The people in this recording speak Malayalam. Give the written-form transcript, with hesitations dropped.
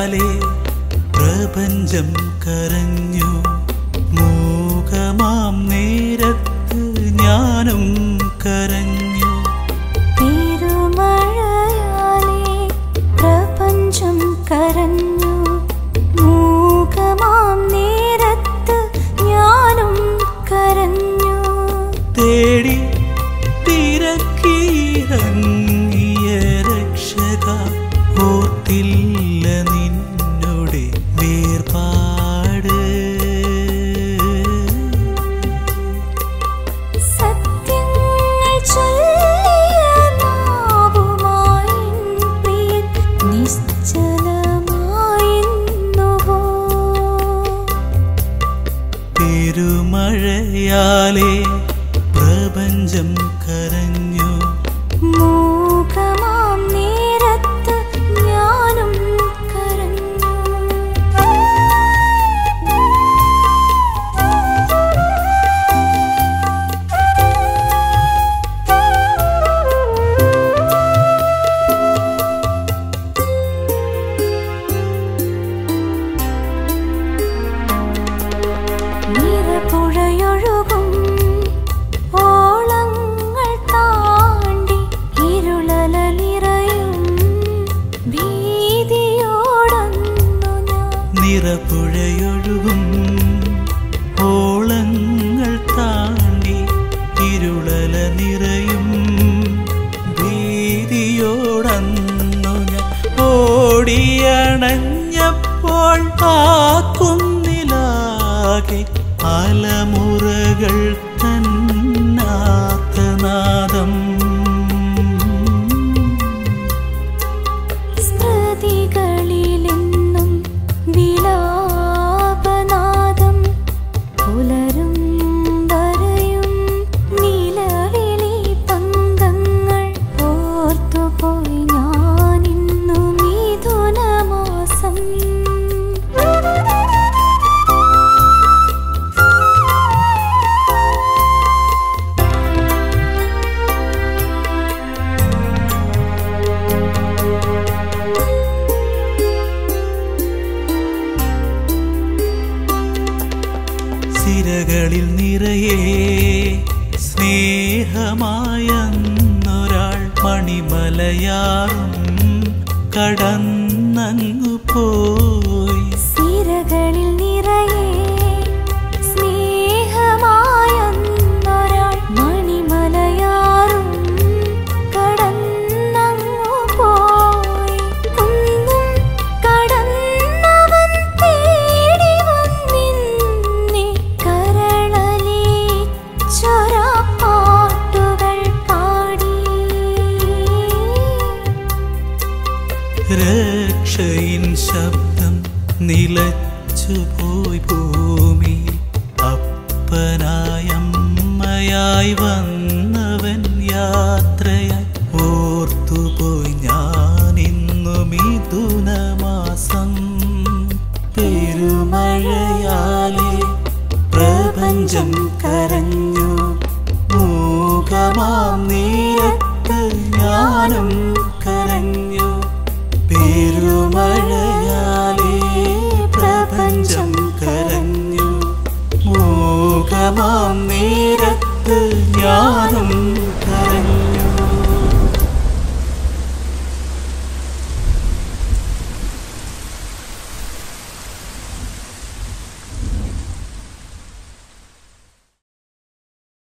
പെരുമഴയാലേ പ്രപഞ്ചം കരഞ്ഞു. മൂകമാം നേരത്ത് ഞാനും കരഞ്ഞു. പെരുമഴയാലേ പ്രപഞ്ചം കരഞ്ഞു. മൂകമാം നേരത്ത് ഞാനും കരഞ്ഞു. തേടി തിരക്കിയിറങ്ങിയ രക്ഷക ഓർത്തില്ല നിന്നോട് വേർപാട്. സത്യങ്ങൾ ചൊല്ലിയ നാവുമായി പ്രിയൻ നിശ്ചലമായിന്നുവോ. പെരുമഴയാലേ പ്രപഞ്ചം കരഞ്ഞു. മൂകമാം നേരത്ത് ഞാനും കരഞ്ഞു. നിറപുഴയൊഴുകും ഓളങ്ങൾ താണ്ടി ഇരുളലനിറയും ഭീതിയോടന്നു ഞാൻ. നിറപുഴയൊഴുകും ഓളങ്ങൾ താണ്ടി ഇരുളല നിറയും ഭീതിയോടന്നു ഞാൻ ഓടിയണഞ്ഞപ്പോൾ ആ കുന്നിലാകെ അലമുറകൾ തന്നാർത്തനാദം. സ്മൃതികളിലെന്നും വിലാപനാദം. പുലരും വരയും നിലവിളി പങ്കങ്ങൾ ഓർത്തുപോയി ഞാനിന്നു മിഥുനമാസം. സിരകളിൽ നിറയെ സ്നേഹമായൊരാൾ മണിമലയാറും കടന്നങ്ങു പോയി. സിരകളിൽ നിറയെ സ്നേഹമായൊരാൾ മണിമലയാറും കടന്നങ്ങു പോയി. കുന്നും കടന്നവൻ തേടി വന്നിന്നെ കരളലിച്ചൊരാ പാട്ടുകൾ പാടി. രക്ഷയിൻ ശബ്ദം നിലച്ചുപോയി ഭൂമി. അപ്പനായമ്മയായി വന്നവൻ യാത്രയായി ഓർത്തുപോയി ഞാനിന്നു മിഥുനമാസം. പെരുമഴയാലേ പ്രപഞ്ചം കരഞ്ഞു. മൂകമാം നേരത്ത് ഞാനും